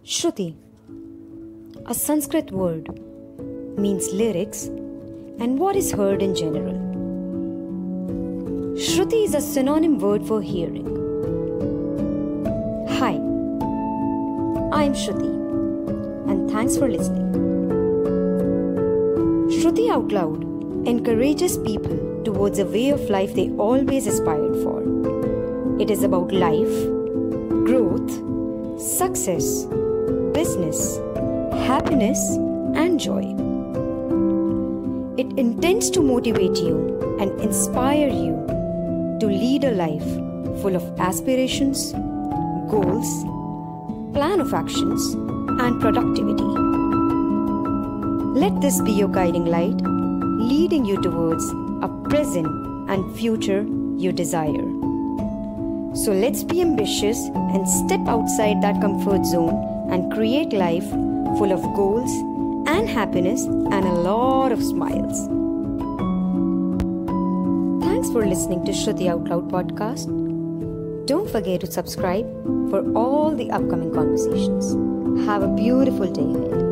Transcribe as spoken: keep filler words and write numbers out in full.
Shruti, a Sanskrit word, means lyrics and what is heard in general. Shruti is a synonym word for hearing. Hi, I'm Shruti and thanks for listening. Shruti Out Loud encourages people towards a way of life they always aspired for. It is about life, growth, success, business, happiness, and joy. It intends to motivate you and inspire you to lead a life full of aspirations, goals, plan of actions, and productivity. Let this be your guiding light, leading you towards a present and future you desire. So let's be ambitious and step outside that comfort zone and create life full of goals and happiness and a lot of smiles. Thanks for listening to Shruti Out Loud podcast. Don't forget to subscribe for all the upcoming conversations. Have a beautiful day ahead.